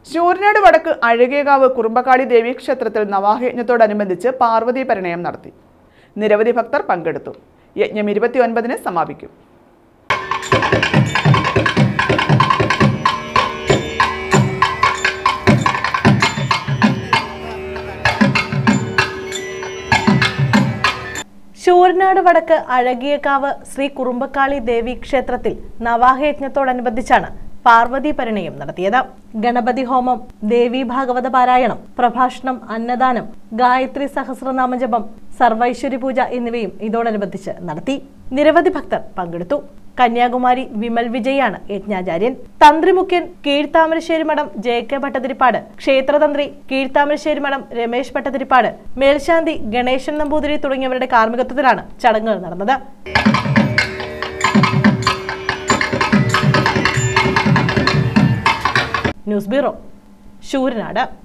ശൂരനാട് വടക്ക് അഴകിയകാവ് കുറുമ്പക്കാളി ദേവീക്ഷേത്രത്തിൽ നവാഹയജ്ഞത്തോടനുബന്ധിച്ച് പാർവതി പരിണയം നടത്തി. നിരവധി ഭക്തർ പങ്കെടുത്തു. യജ്ഞം 29-ന് സമാപിക്കും. ശൂരനാട് വടക്ക് അഴകിയകാവ് ശ്രീ കുറുമ്പക്കാളി ദേവി ക്ഷേത്രത്തിൽ നവാഹയജ്ഞത്തോടനുബന്ധിച്ചാണ് പാർവതി പരിണയം നടത്തിയത്. ഗണപതി ഹോമം, ദേവി ഭാഗവത പാരായണം, പ്രഭാഷണം, അന്നദാനം, ഗായത്രി സഹസ്രനാമജപം, സർവൈശ്വര്യ പൂജ എന്നിവയും ഇതോടനുബന്ധിച്ച് നടത്തി. നിരവധി ഭക്തർ പങ്കെടുത്തു. കന്യാകുമാരി വിമൽ വിജയാണ് യജ്ഞാചാര്യൻ. തന്ത്രിമുഖ്യൻ കീഴ്ത്താമരശ്ശേരി മഠം ജെ.കെ. ഭട്ടതിരിപ്പാട്, ക്ഷേത്രതന്ത്രി കീഴ്ത്താമരശ്ശേരി മഠം രമേശ് ഭട്ടതിരിപ്പാട്, മേൽശാന്തി ഗണേശൻ നമ്പൂതിരി തുടങ്ങിയവരുടെ കാർമ്മികത്വത്തിലാണ് ചടങ്ങുകൾ നടന്നത്. News bureau, Sooranad.